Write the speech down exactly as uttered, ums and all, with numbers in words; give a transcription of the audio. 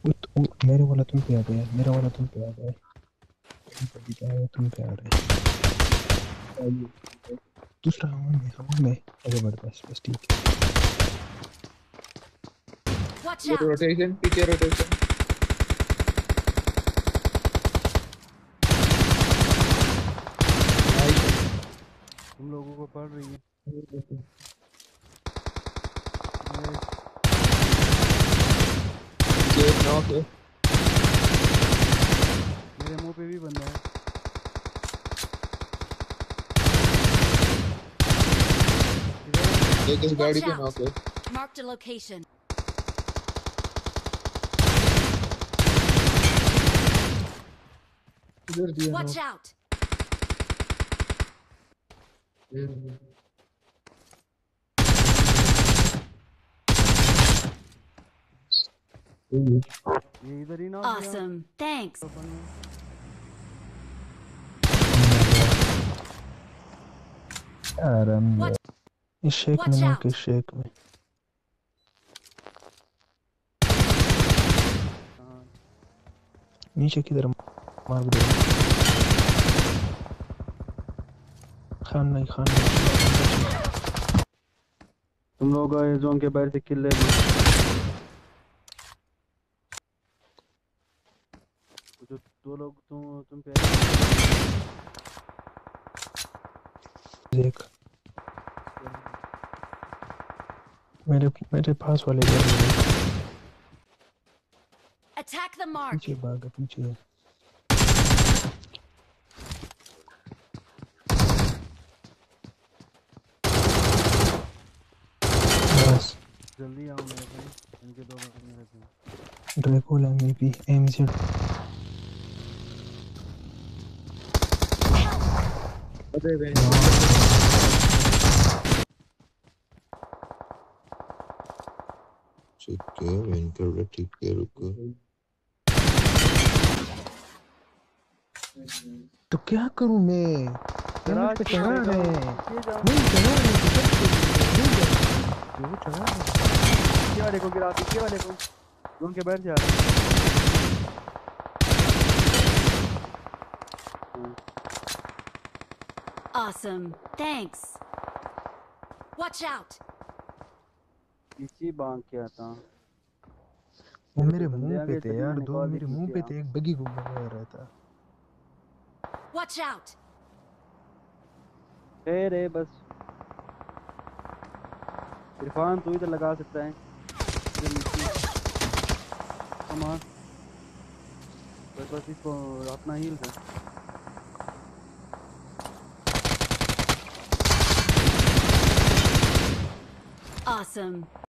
वो तो, मेरे वाला तुम पे आ गया, मेरा वाला तुम पे आ गया। तुम पे आ रहा है। दूसरा हवा में, हवा में आगे बढ़, बस बस ठीक है। Watch ये out! रोटेशन, पीछे रोटेशन। तुम लोगों को पड़ रही है। ओके, मेरे मुंह पे भी बंदा है। एक इस गाड़ी Watch पे out! नॉक है। Marked a location. इधर दिया Watch नॉक। out! ये इधर ही नॉक दिया। Awesome. Thanks. आराम में Watch इस शेक में Watch ना, out! कि शेक में नीचे किधर मार दे। खान नहीं, खान नहीं। तुम लोग आए जोन के बाहर से किल ले लो। जो दो लोग तुम तुम पे देख मेरे मेरे पास वाले घर में Attack the mark. पीछे भाग, पीछे। बस जल्दी आओ मेरे पास। इनके दो बंदे रहते हैं। ड्रैको लेंगे भी एमजेड। अरे वे ठीक है, वेन कर रहा, ठीक है, रुको। तो क्या करूं मैं? ये मुझ गराज पे पे चढ़ा जाओ, रहे पीछे जाओ। नहीं, चढ़ा रहे तो क्या करूं? वो चढ़ा रहे। पीछे वाले को गिरा, पीछे वाले को जोन के बाहर से आ रहा है। Awesome. Thanks. Watch out! पीछे बांध के आता। वो मेरे बंदे मुंह पे आगे थे तभी यार, मैंने दो कॉल भी मेरे की मुंह थी। पे थे, एक बगी घूम रहा था। Watch out! ए रे बस इरफान तू इधर लगा सकता है। कमान बस बस इसको अपना हील कर। Awesome.